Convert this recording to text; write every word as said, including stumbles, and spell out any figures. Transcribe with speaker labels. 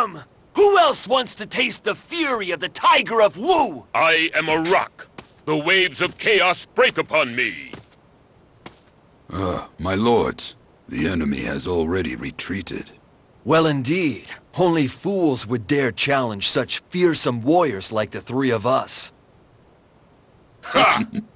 Speaker 1: Come! Who else wants to taste the fury of the Tiger of Wu?
Speaker 2: I am a rock. The waves of chaos break upon me.
Speaker 3: Ah, my lords. The enemy has already retreated.
Speaker 1: Well, indeed. Only fools would dare challenge such fearsome warriors like the three of us.
Speaker 2: Ha!